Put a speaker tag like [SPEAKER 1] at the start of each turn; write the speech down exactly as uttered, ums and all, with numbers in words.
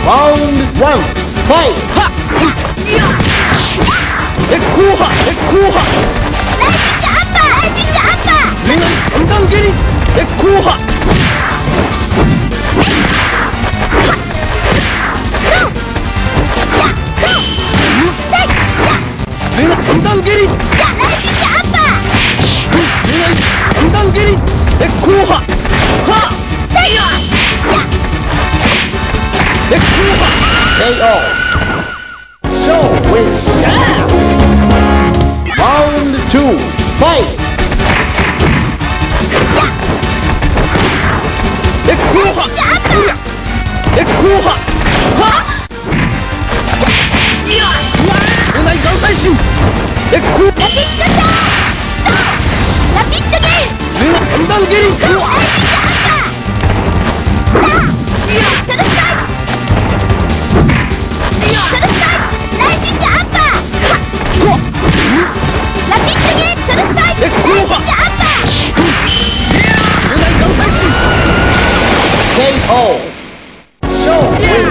[SPEAKER 1] Round one, fight! Ha! Ya! Ekkuha! Ekkuha!
[SPEAKER 2] 라이징크 아빠! 라이징크 아빠!
[SPEAKER 1] 내가 담당계리! Ekkuha! 내가 담당계리!
[SPEAKER 2] 야! 라이징크 아빠!
[SPEAKER 1] 내가 담당계리! Ekkuha! 하!
[SPEAKER 2] 야!
[SPEAKER 1] Ekkuha! 케이 오! SHO with shaft! Round two, fight! Ekkuha! Ekkuha! Ha! Ya! 오나이 강사이신! Ekkuha!
[SPEAKER 2] 라피트 다! 라피트 길!
[SPEAKER 1] 내가 담당계리!
[SPEAKER 2] 라이징크 아빠! 야! 저렇다! 라이징크 아빠! 라피트 길! 저렇다!
[SPEAKER 1] Ekkuha!
[SPEAKER 2] 라이징크 아빠!
[SPEAKER 1] 오나이 강사이신! 케이 오! SHO with